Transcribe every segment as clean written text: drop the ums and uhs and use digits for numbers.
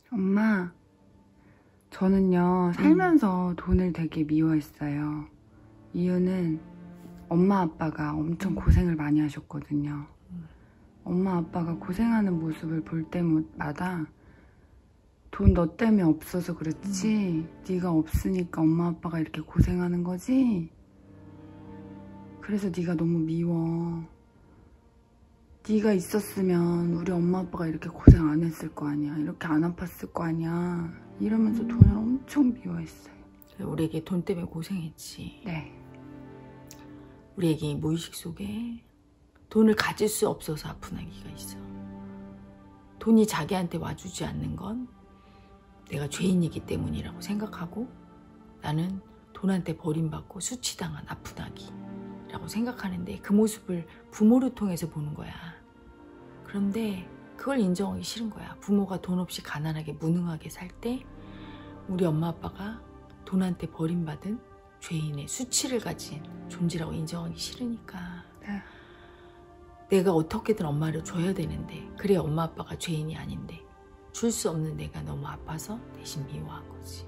엄마, 저는요, 살면서 돈을 되게 미워했어요. 이유는 엄마 아빠가 엄청 고생을 많이 하셨거든요. 엄마 아빠가 고생하는 모습을 볼 때마다 돈 너 때문에 없어서 그렇지, 네가 없으니까 엄마 아빠가 이렇게 고생하는 거지? 그래서 네가 너무 미워. 네가 있었으면 우리 엄마 아빠가 이렇게 고생 안 했을 거 아니야. 이렇게 안 아팠을 거 아니야. 이러면서 돈을 엄청 미워했어요. 우리에게 돈 때문에 고생했지. 네. 우리에게 무의식 속에 돈을 가질 수 없어서 아픈 아기가 있어. 돈이 자기한테 와주지 않는 건 내가 죄인이기 때문이라고 생각하고, 나는 돈한테 버림받고 수치당한 아픈 아기라고 생각하는데, 그 모습을 부모를 통해서 보는 거야. 그런데 그걸 인정하기 싫은 거야. 부모가 돈 없이 가난하게 무능하게 살 때 우리 엄마 아빠가 돈한테 버림받은 죄인의 수치를 가진 존재라고 인정하기 싫으니까. 네. 내가 어떻게든 엄마를 줘야 되는데, 그래 엄마 아빠가 죄인이 아닌데 줄 수 없는 내가 너무 아파서 대신 미워한 거지.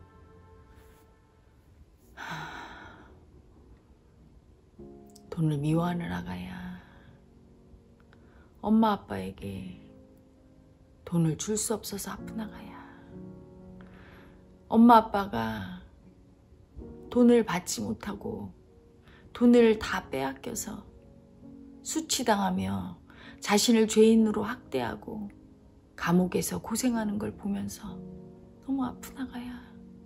돈을 미워하는 아가야. 엄마 아빠에게 돈을 줄 수 없어서 아픈 아가야. 엄마 아빠가 돈을 받지 못하고 돈을 다 빼앗겨서 수치당하며 자신을 죄인으로 학대하고 감옥에서 고생하는 걸 보면서 너무 아픈 아가야.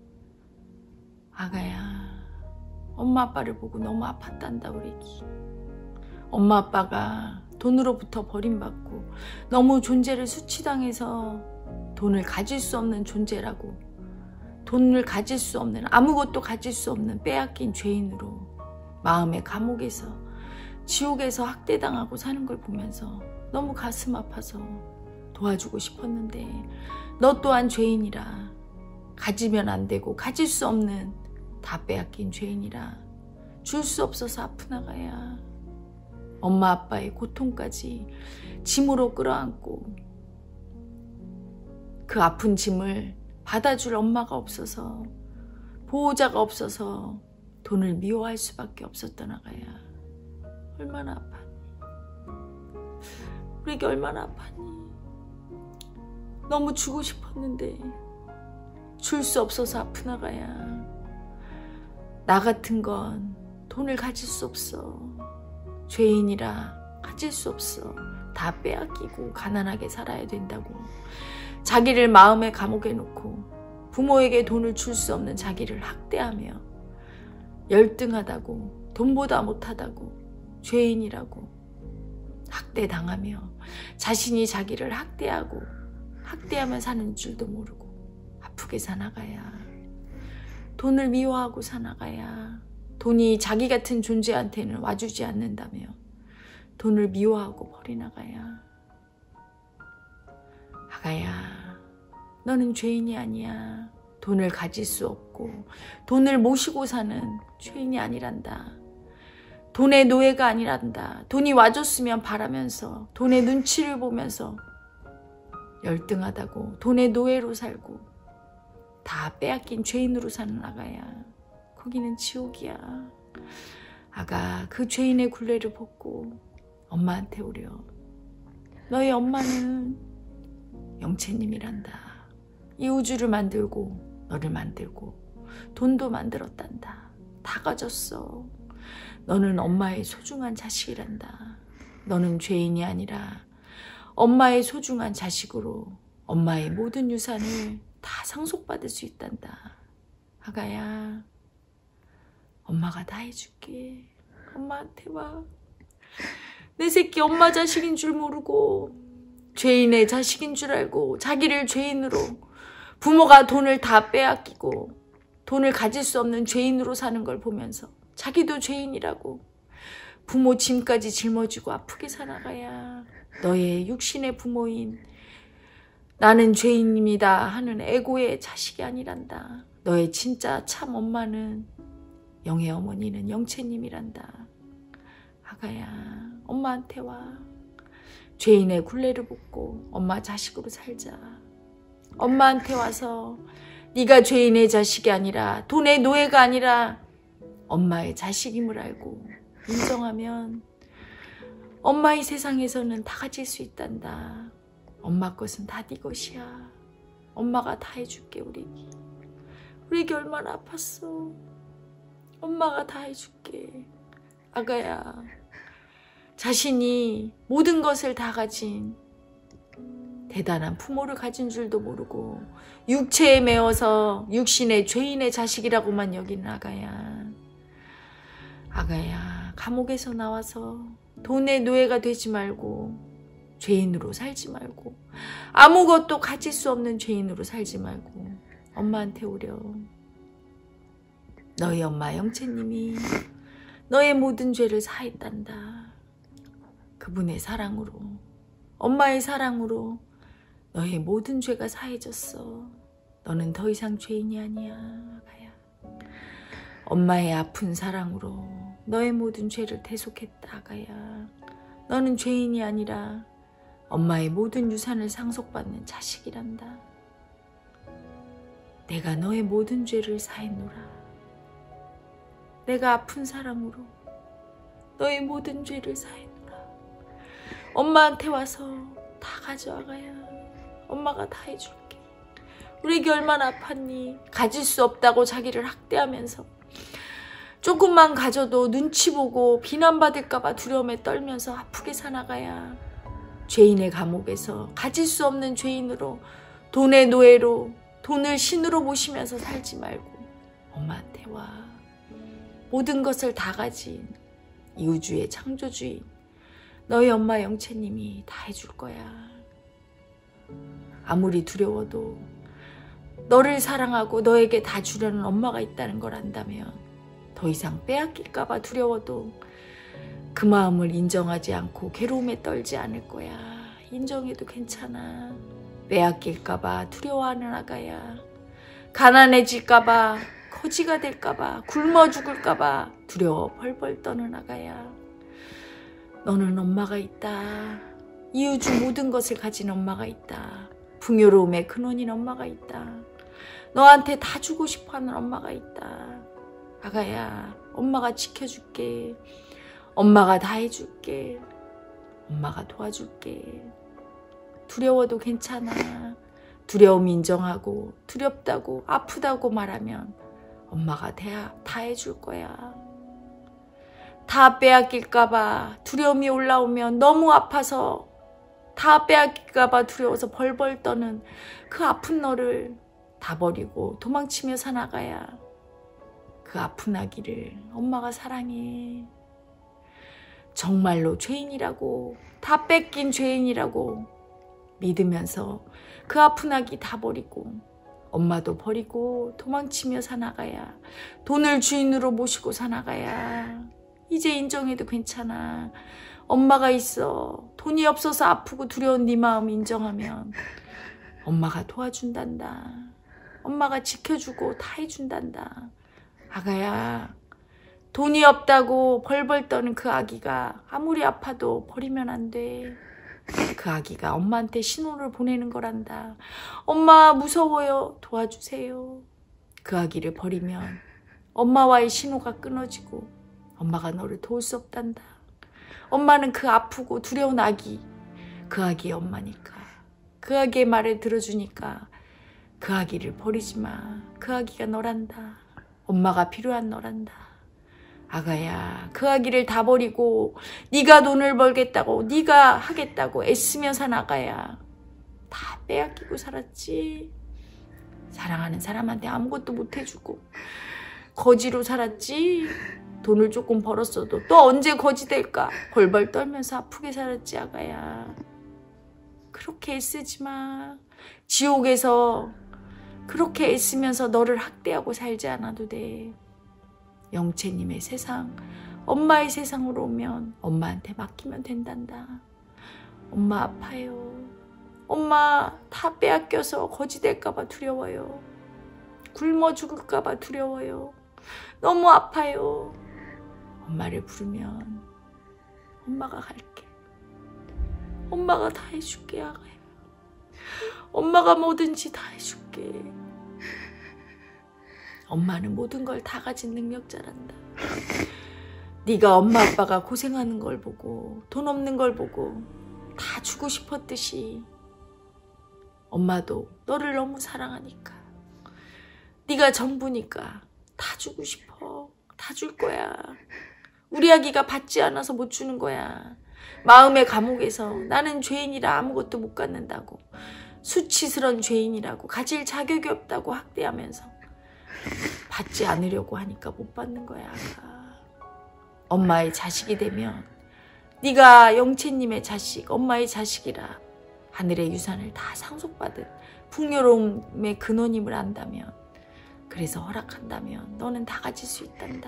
아가야, 엄마 아빠를 보고 너무 아팠단다 우리 애기. 엄마 아빠가 돈으로부터 버림받고 너무 존재를 수치당해서 돈을 가질 수 없는 존재라고, 돈을 가질 수 없는, 아무것도 가질 수 없는 빼앗긴 죄인으로 마음의 감옥에서, 지옥에서 학대당하고 사는 걸 보면서 너무 가슴 아파서 도와주고 싶었는데, 너 또한 죄인이라, 가지면 안 되고 가질 수 없는 다 빼앗긴 죄인이라 줄 수 없어서 아픈 아가야. 엄마 아빠의 고통까지 짐으로 끌어안고 그 아픈 짐을 받아줄 엄마가 없어서, 보호자가 없어서 돈을 미워할 수밖에 없었던 아가야. 얼마나 아팠니? 우리 애기 얼마나 아팠니? 너무 주고 싶었는데 줄 수 없어서 아픈 아가야. 나 같은 건 돈을 가질 수 없어. 죄인이라 가질 수 없어. 다 빼앗기고 가난하게 살아야 된다고 자기를 마음의 감옥에 놓고 부모에게 돈을 줄 수 없는 자기를 학대하며 열등하다고, 돈보다 못하다고, 죄인이라고 학대당하며 자신이 자기를 학대하고 학대하며 사는 줄도 모르고 아프게 사나가야. 돈을 미워하고 사나가야. 돈이 자기 같은 존재한테는 와주지 않는다며 돈을 미워하고 버리나가야. 아가야, 너는 죄인이 아니야. 돈을 가질 수 없고 돈을 모시고 사는 죄인이 아니란다. 돈의 노예가 아니란다. 돈이 와줬으면 바라면서 돈의 눈치를 보면서 열등하다고 돈의 노예로 살고 다 빼앗긴 죄인으로 사는 아가야. 거기는 지옥이야. 아가, 그 죄인의 굴레를 벗고 엄마한테 오려. 너희 엄마는 영채님이란다. 이 우주를 만들고 너를 만들고 돈도 만들었단다. 다 가졌어. 너는 엄마의 소중한 자식이란다. 너는 죄인이 아니라 엄마의 소중한 자식으로 엄마의 모든 유산을 다 상속받을 수 있단다. 아가야, 엄마가 다 해줄게. 엄마한테 와. 내 새끼 엄마 자식인 줄 모르고 죄인의 자식인 줄 알고 자기를 죄인으로, 부모가 돈을 다 빼앗기고 돈을 가질 수 없는 죄인으로 사는 걸 보면서 자기도 죄인이라고 부모 짐까지 짊어지고 아프게 살아가야. 너의 육신의 부모인 나는 죄인입니다 하는 에고의 자식이 아니란다. 너의 진짜 참 엄마는, 영의 어머니는 영채님이란다. 아가야, 엄마한테 와. 죄인의 굴레를 벗고 엄마 자식으로 살자. 엄마한테 와서 네가 죄인의 자식이 아니라 돈의 노예가 아니라 엄마의 자식임을 알고 인정하면 엄마 이 세상에서는 다 가질 수 있단다. 엄마 것은 다 네 것이야. 엄마가 다 해줄게. 우리 애기 얼마나 아팠어. 엄마가 다 해줄게. 아가야, 자신이 모든 것을 다 가진 대단한 부모를 가진 줄도 모르고 육체에 매어서 육신의 죄인의 자식이라고만 여기는 아가야. 아가야, 감옥에서 나와서 돈의 노예가 되지 말고 죄인으로 살지 말고 아무것도 가질 수 없는 죄인으로 살지 말고 엄마한테 오려. 너희 엄마 영채님이 너의 모든 죄를 사했단다. 그분의 사랑으로, 엄마의 사랑으로 너의 모든 죄가 사해졌어. 너는 더 이상 죄인이 아니야, 아가야. 엄마의 아픈 사랑으로 너의 모든 죄를 대속했다, 아가야. 너는 죄인이 아니라 엄마의 모든 유산을 상속받는 자식이란다. 내가 너의 모든 죄를 사했노라. 내가 아픈 사랑으로 너의 모든 죄를 사했노라. 엄마한테 와서 다 가져와가야. 엄마가 다 해줄게. 우리 애기 얼마나 아팠니? 가질 수 없다고 자기를 학대하면서 조금만 가져도 눈치 보고 비난받을까봐 두려움에 떨면서 아프게 사나가야. 죄인의 감옥에서 가질 수 없는 죄인으로 돈의 노예로 돈을 신으로 모시면서 살지 말고 엄마한테 와. 모든 것을 다 가진 이 우주의 창조주인 너희 엄마 영채님이 다 해줄 거야. 아무리 두려워도 너를 사랑하고 너에게 다 주려는 엄마가 있다는 걸 안다면 더 이상 빼앗길까봐 두려워도 그 마음을 인정하지 않고 괴로움에 떨지 않을 거야. 인정해도 괜찮아. 빼앗길까봐 두려워하는 아가야. 가난해질까봐, 거지가 될까봐, 굶어 죽을까봐 두려워 벌벌 떠는 아가야. 너는 엄마가 있다. 이 우주 모든 것을 가진 엄마가 있다. 풍요로움의 근원인 엄마가 있다. 너한테 다 주고 싶어하는 엄마가 있다. 아가야, 엄마가 지켜줄게. 엄마가 다 해줄게. 엄마가 도와줄게. 두려워도 괜찮아. 두려움 인정하고 두렵다고 아프다고 말하면 엄마가 다 해줄 거야. 다 빼앗길까봐 두려움이 올라오면 너무 아파서 다 빼앗길까봐 두려워서 벌벌 떠는 그 아픈 너를 다 버리고 도망치며 사나가야. 그 아픈 아기를 엄마가 사랑해. 정말로 죄인이라고, 다 뺏긴 죄인이라고 믿으면서 그 아픈 아기 다 버리고 엄마도 버리고 도망치며 사나가야. 돈을 주인으로 모시고 사나가야. 이제 인정해도 괜찮아. 엄마가 있어. 돈이 없어서 아프고 두려운 네 마음 인정하면 엄마가 도와준단다. 엄마가 지켜주고 다 해준단다. 아가야, 돈이 없다고 벌벌 떠는 그 아기가 아무리 아파도 버리면 안 돼. 그 아기가 엄마한테 신호를 보내는 거란다. 엄마 무서워요. 도와주세요. 그 아기를 버리면 엄마와의 신호가 끊어지고 엄마가 너를 도울 수 없단다. 엄마는 그 아프고 두려운 아기, 그 아기의 엄마니까. 그 아기의 말을 들어주니까 그 아기를 버리지 마. 그 아기가 너란다. 엄마가 필요한 너란다. 아가야, 그 아기를 다 버리고 네가 돈을 벌겠다고, 네가 하겠다고 애쓰며 산 아가야. 다 빼앗기고 살았지. 사랑하는 사람한테 아무것도 못 해주고 거지로 살았지. 돈을 조금 벌었어도 또 언제 거지 될까 벌벌 떨면서 아프게 살았지. 아가야, 그렇게 애쓰지 마. 지옥에서 그렇게 애쓰면서 너를 학대하고 살지 않아도 돼. 영채님의 세상, 엄마의 세상으로 오면 엄마한테 맡기면 된단다. 엄마 아파요. 엄마 다 빼앗겨서 거지 될까봐 두려워요. 굶어 죽을까봐 두려워요. 너무 아파요. 엄마를 부르면 엄마가 갈게. 엄마가 다 해줄게. 아가야, 엄마가 뭐든지 다 해줄게. 엄마는 모든 걸 다 가진 능력자란다. 네가 엄마 아빠가 고생하는 걸 보고 돈 없는 걸 보고 다 주고 싶었듯이 엄마도 너를 너무 사랑하니까 네가 전부니까 다 주고 싶어. 다 줄 거야. 우리 아기가 받지 않아서 못 주는 거야. 마음의 감옥에서 나는 죄인이라 아무것도 못 갖는다고, 수치스러운 죄인이라고, 가질 자격이 없다고 학대하면서 받지 않으려고 하니까 못 받는 거야. 엄마의 자식이 되면 네가 영채님의 자식, 엄마의 자식이라 하늘의 유산을 다 상속받은 풍요로움의 근원임을 안다면, 그래서 허락한다면 너는 다 가질 수 있단다.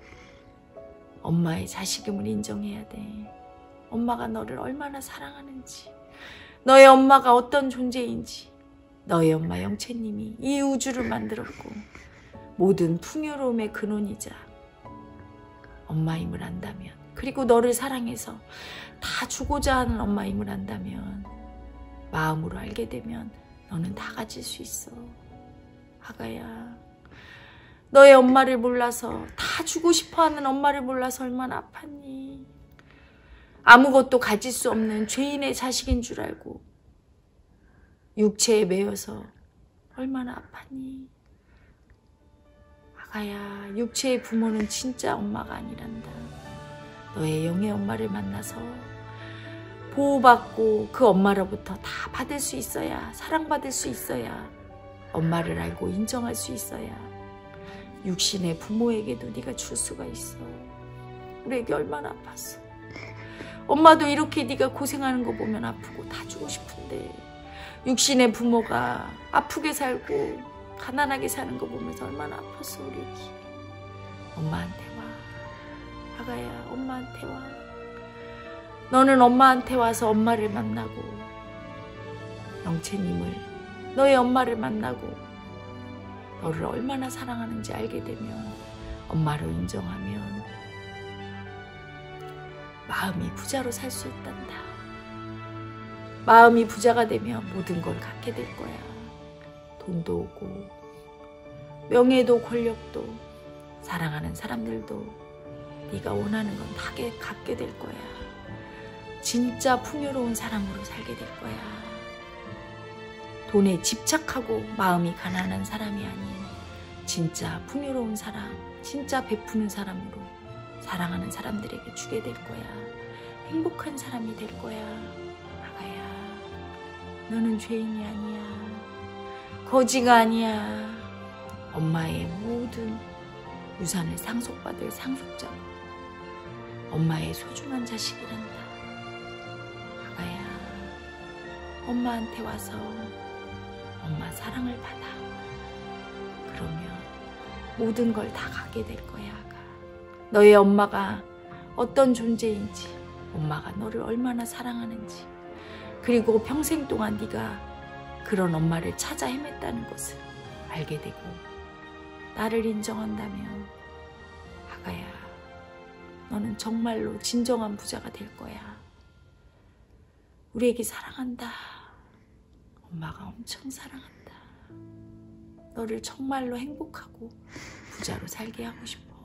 엄마의 자식임을 인정해야 돼. 엄마가 너를 얼마나 사랑하는지, 너의 엄마가 어떤 존재인지, 너의 엄마 영채님이 이 우주를 만들었고 모든 풍요로움의 근원이자 엄마임을 안다면, 그리고 너를 사랑해서 다 주고자 하는 엄마임을 안다면, 마음으로 알게 되면 너는 다 가질 수 있어. 아가야, 너의 엄마를 몰라서, 다 주고 싶어하는 엄마를 몰라서 얼마나 아팠니? 아무것도 가질 수 없는 죄인의 자식인 줄 알고 육체에 매여서 얼마나 아팠니? 아가야, 육체의 부모는 진짜 엄마가 아니란다. 너의 영의 엄마를 만나서 보호받고 그 엄마로부터 다 받을 수 있어야, 사랑받을 수 있어야, 엄마를 알고 인정할 수 있어야 육신의 부모에게도 네가 줄 수가 있어. 우리 애기 얼마나 아팠어. 엄마도 이렇게 네가 고생하는 거 보면 아프고 다 주고 싶은데, 육신의 부모가 아프게 살고 가난하게 사는 거 보면서 얼마나 아팠어. 우리 애기. 엄마한테 와. 아가야, 엄마한테 와. 너는 엄마한테 와서 엄마를 만나고, 영채님을, 너의 엄마를 만나고 너를 얼마나 사랑하는지 알게 되면, 엄마로 인정하면 마음이 부자로 살 수 있단다. 마음이 부자가 되면 모든 걸 갖게 될 거야. 돈도 오고 명예도 권력도, 사랑하는 사람들도 네가 원하는 건 다 갖게 될 거야. 진짜 풍요로운 사람으로 살게 될 거야. 돈에 집착하고 마음이 가난한 사람이 아닌 진짜 풍요로운 사람, 진짜 베푸는 사람으로 사랑하는 사람들에게 주게 될 거야. 행복한 사람이 될 거야. 아가야, 너는 죄인이 아니야. 거지가 아니야. 엄마의 모든 유산을 상속받을 상속자고, 엄마의 소중한 자식이란다. 아가야, 엄마한테 와서 엄마 사랑을 받아. 그러면 모든 걸 다 갖게 될 거야. 아가, 너의 엄마가 어떤 존재인지, 엄마가 너를 얼마나 사랑하는지, 그리고 평생 동안 네가 그런 엄마를 찾아 헤맸다는 것을 알게 되고 나를 인정한다면, 아가야, 너는 정말로 진정한 부자가 될 거야. 우리 애기 사랑한다. 엄마가 엄청 사랑한다. 너를 정말로 행복하고 부자로 살게 하고 싶어.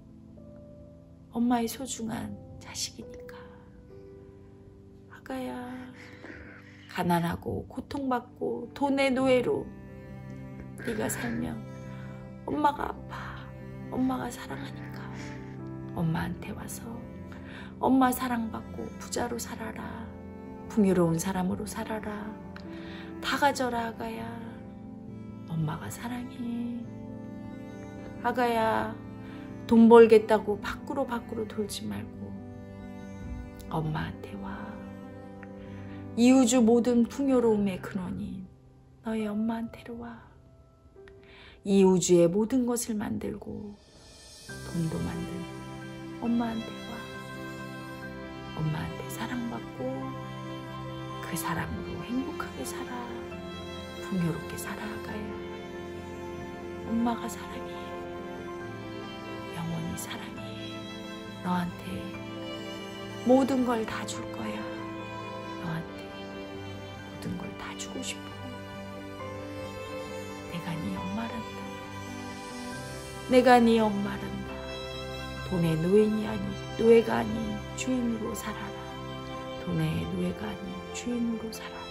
엄마의 소중한 자식이니까. 아가야, 가난하고 고통받고 돈의 노예로 네가 살면 엄마가 아파. 엄마가 사랑하니까 엄마한테 와서 엄마 사랑받고 부자로 살아라. 풍요로운 사람으로 살아라. 다 가져라. 아가야, 엄마가 사랑해. 아가야, 돈 벌겠다고 밖으로 돌지 말고 엄마한테 와. 이 우주 모든 풍요로움의 근원인 너의 엄마한테로 와. 이 우주의 모든 것을 만들고 돈도 만든 엄마한테 와. 엄마한테 사랑받고 그 사랑으로 행복하게 살아. 풍요롭게 살아. 아가야, 엄마가 사랑해. 영원히 사랑해. 너한테 모든 걸 다 줄 거야. 너한테 모든 걸 다 주고 싶어. 내가 네 엄마란다. 돈의 노인이 아니 노예가 아닌 주인으로 살아라. 돈의 노예가 아닌 주인으로 살아라.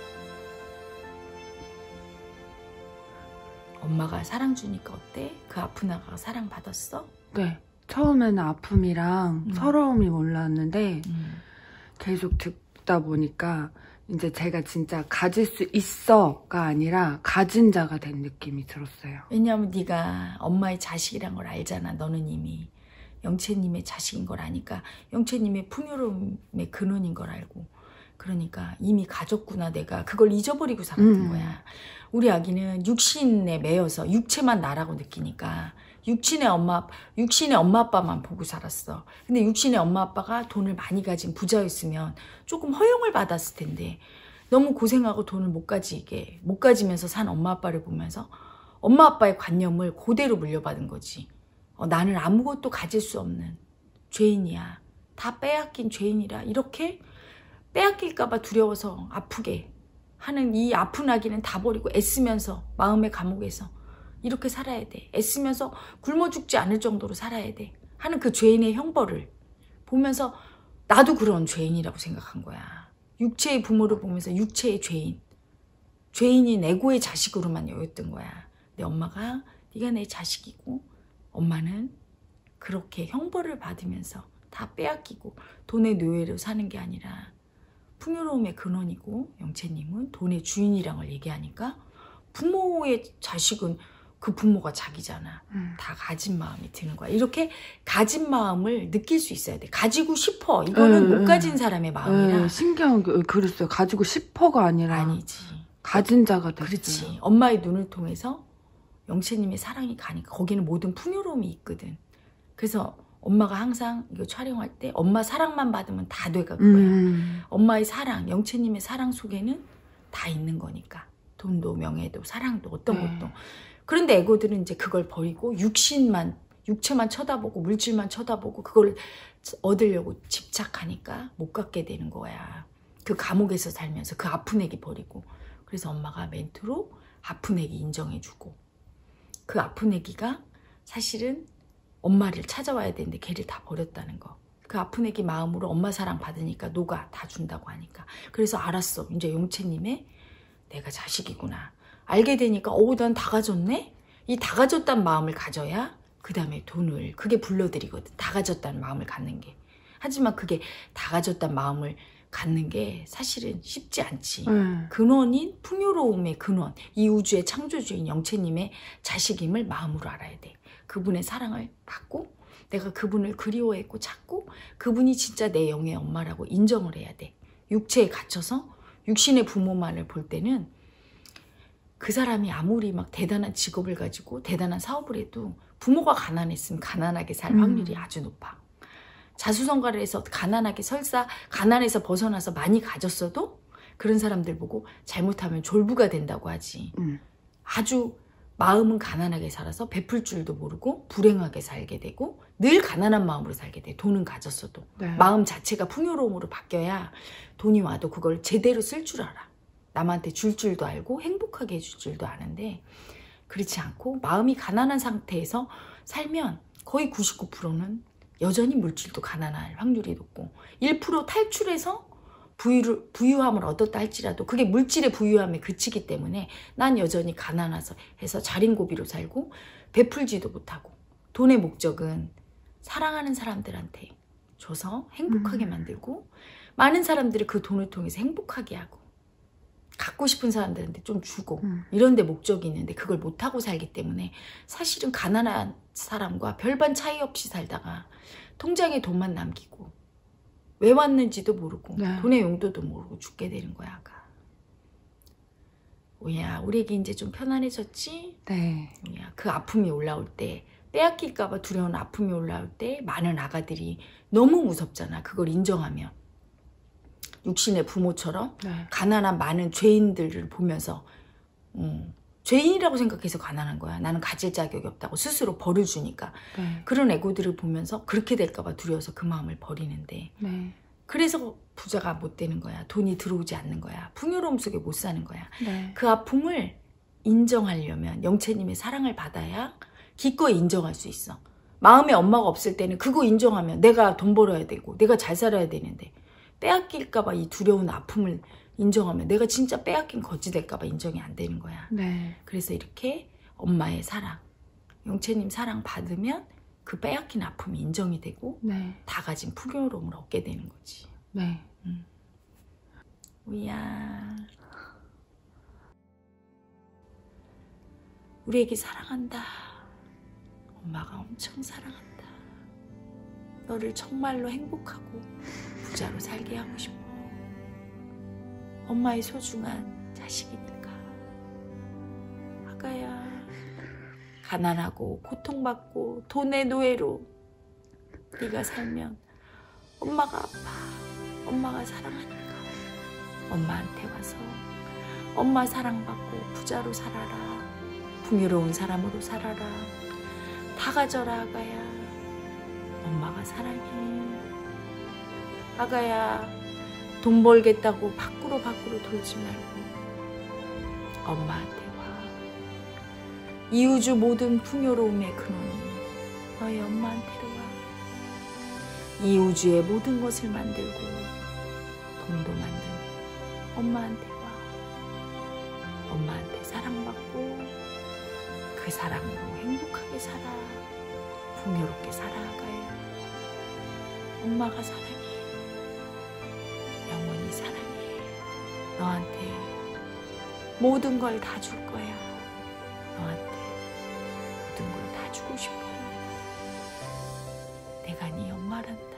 엄마가 사랑 주니까 어때? 그 아픈 아가가 사랑 받았어? 네. 처음에는 아픔이랑 서러움이 몰랐는데 계속 듣다 보니까 이제 제가 진짜 가질 수 있어가 아니라 가진 자가 된 느낌이 들었어요. 왜냐하면 네가 엄마의 자식이란 걸 알잖아. 너는 이미 영채님의 자식인 걸 아니까 영채님의 풍요로움의 근원인 걸 알고 그러니까 이미 가졌구나. 내가 그걸 잊어버리고 살았던 거야. 우리 아기는 육신에 매여서 육체만 나라고 느끼니까 육신의 엄마 아빠만 보고 살았어. 근데 육신의 엄마 아빠가 돈을 많이 가진 부자였으면 조금 허용을 받았을 텐데 너무 고생하고 돈을 못 가지면서 산 엄마 아빠를 보면서 엄마 아빠의 관념을 그대로 물려받은 거지. 나는 아무것도 가질 수 없는 죄인이야. 다 빼앗긴 죄인이라 이렇게 빼앗길까 봐 두려워서 아프게 하는 이 아픈 아기는 다 버리고 애쓰면서 마음의 감옥에서 이렇게 살아야 돼. 애쓰면서 굶어 죽지 않을 정도로 살아야 돼. 하는 그 죄인의 형벌을 보면서 나도 그런 죄인이라고 생각한 거야. 육체의 부모를 보면서 육체의 죄인인 에고의 자식으로만 여겼던 거야. 내 엄마가 네가 내 자식이고 엄마는 그렇게 형벌을 받으면서 다 빼앗기고 돈의 노예로 사는 게 아니라 풍요로움의 근원이고 영채님은 돈의 주인이란 걸 얘기하니까 부모의 자식은 그 부모가 자기잖아. 다 가진 마음이 드는 거야. 이렇게 가진 마음을 느낄 수 있어야 돼. 가지고 싶어. 이거는 못 가진 사람의 마음이라. 신기한 게 그랬어요. 가지고 싶어가 아니라 아니지. 가진 자가 됐어요. 그렇지. 엄마의 눈을 통해서 영채님의 사랑이 가니까 거기는 모든 풍요로움이 있거든. 그래서 엄마가 항상 이거 촬영할 때 엄마 사랑만 받으면 다 돼가 그거야. 엄마의 사랑, 영채님의 사랑 속에는 다 있는 거니까. 돈도 명예도 사랑도 어떤 것도. 그런데 에고들은 이제 그걸 버리고 육체만 쳐다보고 물질만 쳐다보고 그걸 얻으려고 집착하니까 못 갖게 되는 거야. 그 감옥에서 살면서 그 아픈 애기 버리고. 그래서 엄마가 멘트로 아픈 애기 인정해주고 그 아픈 애기가 사실은 엄마를 찾아와야 되는데 걔를 다 버렸다는 거. 그 아픈 애기 마음으로 엄마 사랑 받으니까 녹아 다 준다고 하니까. 그래서 알았어. 이제 용채님의 내가 자식이구나. 알게 되니까 난 다 가졌네? 이 다 가졌다는 마음을 가져야 그 다음에 돈을 그게 불러들이거든. 다 가졌다는 마음을 갖는 게. 하지만 그게 다 가졌다는 마음을 갖는 게 사실은 쉽지 않지. 근원인 풍요로움의 근원, 이 우주의 창조주인 영채님의 자식임을 마음으로 알아야 돼. 그분의 사랑을 받고 내가 그분을 그리워했고 찾고 그분이 진짜 내 영의 엄마라고 인정을 해야 돼. 육체에 갇혀서 육신의 부모만을 볼 때는 그 사람이 아무리 막 대단한 직업을 가지고 대단한 사업을 해도 부모가 가난했으면 가난하게 살 확률이 아주 높아. 자수성가를 해서 가난하게 설사 가난해서 벗어나서 많이 가졌어도 그런 사람들 보고 잘못하면 졸부가 된다고 하지. 아주 마음은 가난하게 살아서 베풀 줄도 모르고 불행하게 살게 되고 늘 가난한 마음으로 살게 돼. 돈은 가졌어도. 마음 자체가 풍요로움으로 바뀌어야 돈이 와도 그걸 제대로 쓸 줄 알아. 남한테 줄 줄도 알고 행복하게 해줄 줄도 아는데 그렇지 않고 마음이 가난한 상태에서 살면 거의 99%는 여전히 물질도 가난할 확률이 높고 1% 탈출해서 부유함을 얻었다 할지라도 그게 물질의 부유함에 그치기 때문에 난 여전히 가난해서 자린고비로 살고 베풀지도 못하고 돈의 목적은 사랑하는 사람들한테 줘서 행복하게 만들고 많은 사람들이 그 돈을 통해서 행복하게 하고 갖고 싶은 사람들한테 좀 주고 이런 데 목적이 있는데 그걸 못하고 살기 때문에 사실은 가난한 사람과 별반 차이 없이 살다가 통장에 돈만 남기고 왜 왔는지도 모르고 돈의 용도도 모르고 죽게 되는 거야. 오야 우리에게 이제 좀 편안해졌지? 네. 오야 그 아픔이 올라올 때 빼앗길까 봐 두려운 아픔이 올라올 때 많은 아가들이 너무 무섭잖아. 그걸 인정하면. 육신의 부모처럼 가난한 많은 죄인들을 보면서 죄인이라고 생각해서 가난한 거야. 나는 가질 자격이 없다고 스스로 벌을 주니까. 그런 에고들을 보면서 그렇게 될까 봐 두려워서 그 마음을 버리는데 그래서 부자가 못 되는 거야. 돈이 들어오지 않는 거야. 풍요로움 속에 못 사는 거야. 그 아픔을 인정하려면 영채님의 사랑을 받아야 기꺼이 인정할 수 있어. 마음에 엄마가 없을 때는 그거 인정하면 내가 돈 벌어야 되고 내가 잘 살아야 되는데 빼앗길까 봐 이 두려운 아픔을 인정하면 내가 진짜 빼앗긴 거지 될까 봐 인정이 안 되는 거야. 네. 그래서 이렇게 엄마의 사랑, 용채님 사랑 받으면 그 빼앗긴 아픔이 인정이 되고 네. 다 가진 풍요로움을 얻게 되는 거지. 네. 우야, 우리 애기 사랑한다. 엄마가 엄청 사랑한다. 너를 정말로 행복하고 부자로 살게 하고 싶어. 엄마의 소중한 자식이니까. 아가야, 가난하고 고통받고 돈의 노예로 네가 살면 엄마가 아파. 엄마가 사랑하니까 엄마한테 와서 엄마 사랑받고 부자로 살아라. 풍요로운 사람으로 살아라. 다 가져라 아가야. 엄마가 사랑해. 아가야, 돈 벌겠다고 밖으로 돌지 말고 엄마한테 와. 이 우주 모든 풍요로움의 근원이 너희 엄마한테로 와. 이 우주의 모든 것을 만들고 돈도 만든 엄마한테 와. 엄마한테 사랑받고 그 사랑으로 행복하게 살아. 풍요롭게 살아 아가야. 엄마가 사랑해. 영원히 사랑해. 너한테 모든 걸 다 줄 거야. 너한테 모든 걸 다 주고 싶어. 내가 네 엄마란다.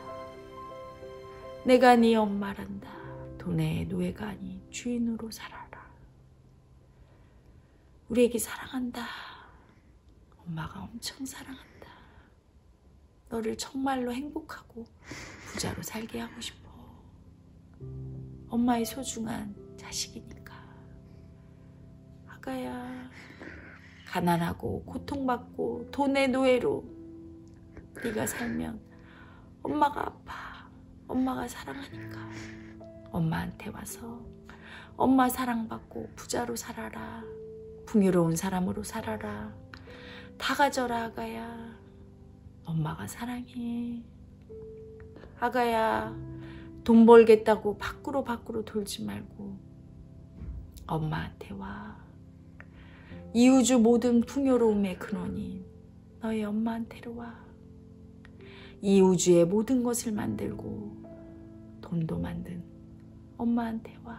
내가 네 엄마란다. 돈의 노예가 아닌 주인으로 살아라. 우리 애기 사랑한다. 엄마가 엄청 사랑한다. 너를 정말로 행복하고 부자로 살게 하고 싶어. 엄마의 소중한 자식이니까. 아가야, 가난하고 고통받고 돈의 노예로 네가 살면 엄마가 아파. 엄마가 사랑하니까 엄마한테 와서 엄마 사랑받고 부자로 살아라. 풍요로운 사람으로 살아라. 다 가져라 아가야. 엄마가 사랑해. 아가야, 돈 벌겠다고 밖으로 돌지 말고 엄마한테 와. 이 우주 모든 풍요로움의 근원인 너희 엄마한테로 와. 이 우주의 모든 것을 만들고 돈도 만든 엄마한테 와.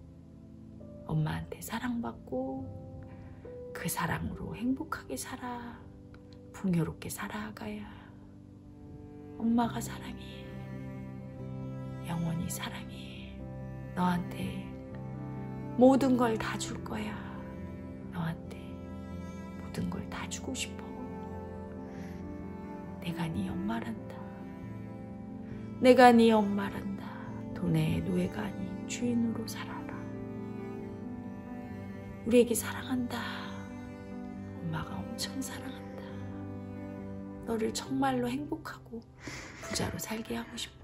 엄마한테 사랑받고 그 사랑으로 행복하게 살아. 풍요롭게 살아 아가야. 엄마가 사랑해. 영원히 사랑해. 너한테 모든 걸 다 줄 거야. 너한테 모든 걸 다 주고 싶어. 내가 네 엄마란다. 내가 네 엄마란다. 돈의 노예가 아닌 주인으로 살아라. 우리 애기 사랑한다. 엄마가 엄청 사랑한다. 너를 정말로 행복하고 부자로 살게 하고 싶어.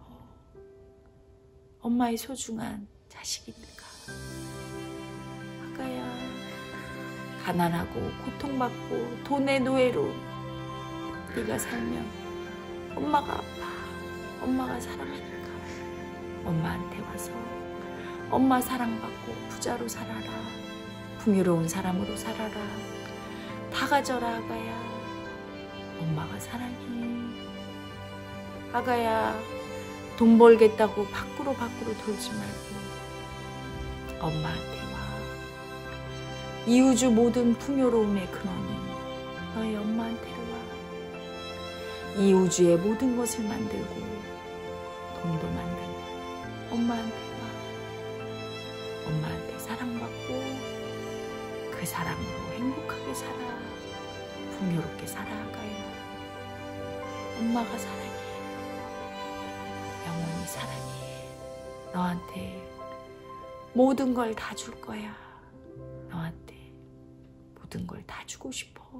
엄마의 소중한 자식이니까. 아가야, 가난하고 고통받고 돈의 노예로 네가 살면 엄마가 아파. 엄마가 사랑하니까 엄마한테 와서 엄마 사랑받고 부자로 살아라. 풍요로운 사람으로 살아라. 다 가져라 아가야. 엄마가 사랑해. 아가야, 돈 벌겠다고 밖으로 돌지 말고 엄마한테 와. 이 우주 모든 풍요로움의 근원인 너희 엄마한테로 와. 이 우주의 모든 것을 만들고 돈도 만든 엄마한테 와. 엄마한테 사랑받고 그 사랑으로 행복하게 살아. 풍요롭게 살아 아가야. 엄마가 사랑해. 영원히 사랑해. 너한테 모든 걸 다 줄 거야. 너한테 모든 걸 다 주고 싶어.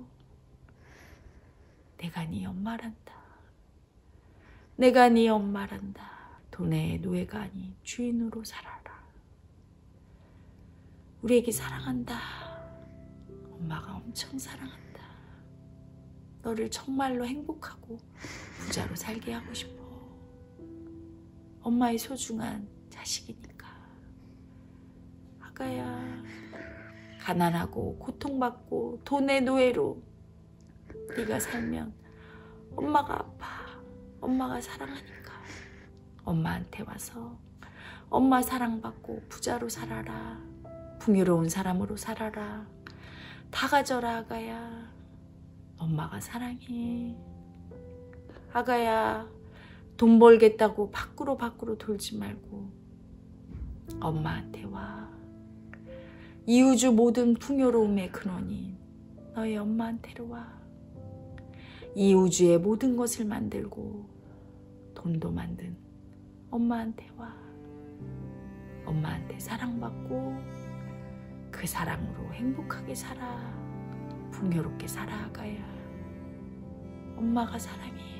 내가 네 엄마란다. 내가 네 엄마란다. 돈의 노예가 아닌 주인으로 살아라. 우리 애기 사랑한다. 엄마가 엄청 사랑한다. 너를 정말로 행복하고 부자로 살게 하고 싶어. 엄마의 소중한 자식이니까. 아가야, 가난하고 고통받고 돈의 노예로 네가 살면 엄마가 아파. 엄마가 사랑하니까. 엄마한테 와서 엄마 사랑받고 부자로 살아라. 풍요로운 사람으로 살아라. 다 가져라 아가야. 엄마가 사랑해. 아가야, 돈 벌겠다고 밖으로 돌지 말고 엄마한테 와. 이 우주 모든 풍요로움의 근원인 너희 엄마한테로 와. 이 우주의 모든 것을 만들고 돈도 만든 엄마한테 와. 엄마한테 사랑받고 그 사랑으로 행복하게 살아. 풍요롭게 살아 아가야. 엄마가 사랑해.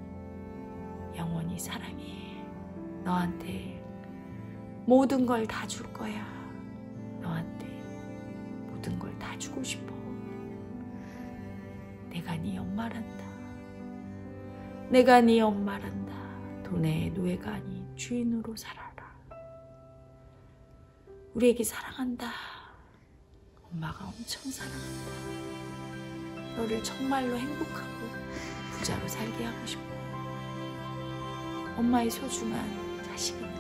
영원히 사랑해. 너한테 모든 걸 다 줄 거야. 너한테 모든 걸 다 주고 싶어. 내가 네 엄마란다. 내가 네 엄마란다. 돈의 노예가 아닌 주인으로 살아라. 우리 애기 사랑한다. 엄마가 엄청 사랑한다. 너를 정말로 행복하고 부자로 살게 하고 싶어. 엄마의 소중한 자식이니까.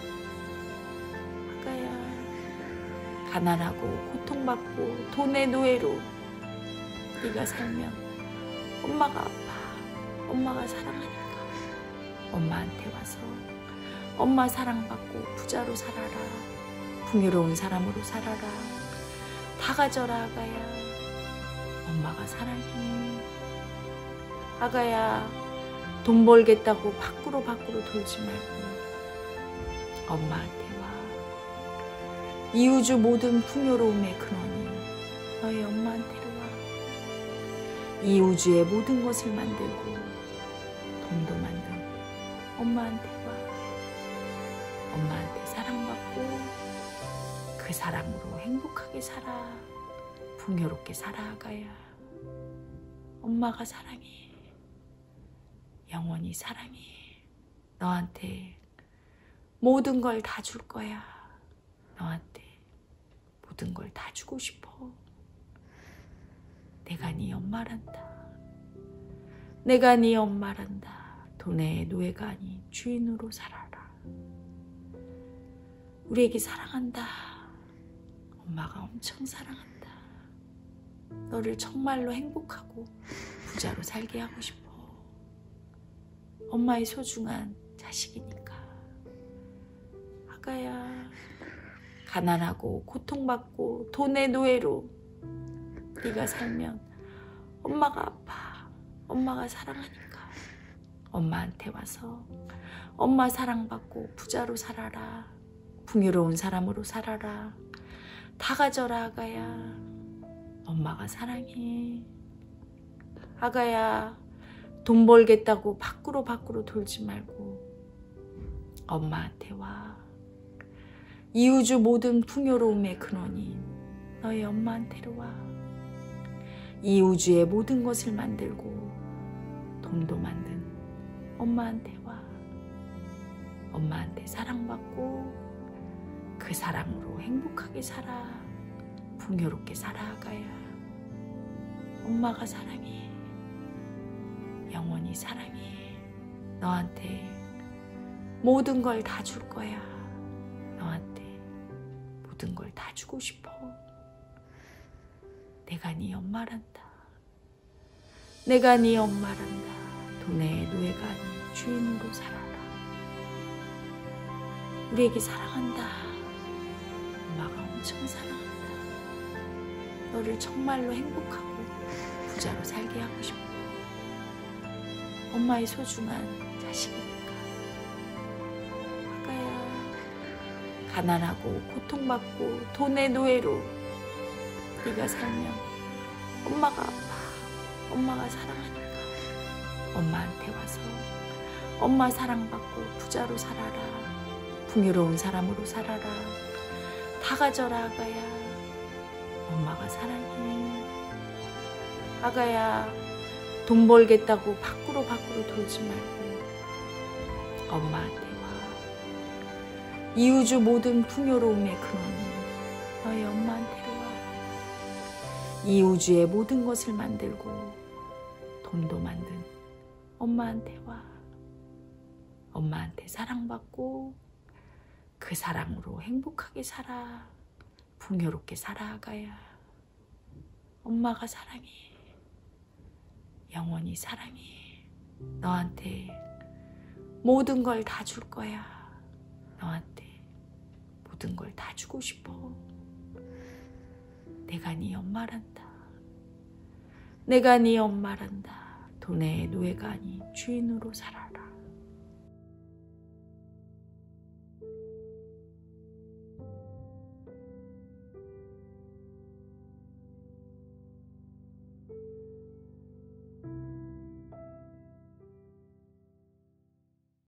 아가야, 가난하고 고통받고 돈의 노예로 네가 살면 엄마가 아파. 엄마가 사랑하니까. 엄마한테 와서 엄마 사랑받고 부자로 살아라. 풍요로운 사람으로 살아라. 다 가져라 아가야. 엄마가 사랑해. 아가야, 돈 벌겠다고 밖으로 돌지 말고 엄마한테 와. 이 우주 모든 풍요로움의 근원인 너희 엄마한테로 와. 이 우주의 모든 것을 만들고 돈도 만든 엄마한테 와. 엄마한테 사랑받고 그 사랑으로 행복하게 살아. 풍요롭게 살아 아가야. 엄마가 사랑해. 영원히 사랑해. 너한테 모든 걸 다 줄 거야. 너한테 모든 걸 다 주고 싶어. 내가 네 엄마란다. 내가 네 엄마란다. 돈의 노예가 아닌 주인으로 살아라. 우리 애기 사랑한다. 엄마가 엄청 사랑한다. 너를 정말로 행복하고 부자로 살게 하고 싶어. 엄마의 소중한 자식이니까. 아가야, 가난하고 고통받고 돈의 노예로 네가 살면 엄마가 아파. 엄마가 사랑하니까. 엄마한테 와서 엄마 사랑받고 부자로 살아라. 풍요로운 사람으로 살아라. 다 가져라 아가야. 엄마가 사랑해. 아가야, 돈 벌겠다고 밖으로 돌지 말고 엄마한테 와. 이 우주 모든 풍요로움의 근원인 너희 엄마한테로 와. 이 우주의 모든 것을 만들고 돈도 만든 엄마한테 와. 엄마한테 사랑받고 그 사랑으로 행복하게 살아. 풍요롭게 살아 아가야. 엄마가 사랑해. 영원히 사랑해. 너한테 모든 걸 다 줄 거야. 너한테 모든 걸 다 주고 싶어. 내가 네 엄마란다. 내가 네 엄마란다. 돈의 노예가 아닌 주인으로 살아라. 우리 애기 사랑한다. 엄마가 엄청 사랑한다. 너를 정말로 행복하고 부자로 살게 하고 싶어. 엄마의 소중한 자식이니까. 아가야, 가난하고 고통받고 돈의 노예로 네가 살면 엄마가 아파. 엄마가 사랑하니까. 엄마한테 와서 엄마 사랑받고 부자로 살아라. 풍요로운 사람으로 살아라. 다 가져라 아가야. 엄마가 사랑해. 아가야, 돈 벌겠다고 밖으로 돌지 말고 엄마한테 와. 이 우주 모든 풍요로움의 근원이 너희 엄마한테로 와. 이 우주의 모든 것을 만들고 돈도 만든 엄마한테 와. 엄마한테 사랑받고 그 사랑으로 행복하게 살아. 풍요롭게 살아가야. 엄마가 사랑해. 영원히 사랑해. 너한테 모든 걸 다 줄 거야. 너한테 모든 걸 다 주고 싶어. 내가 네 엄마란다. 내가 네 엄마란다. 돈의 노예가 아닌 주인으로 살아라.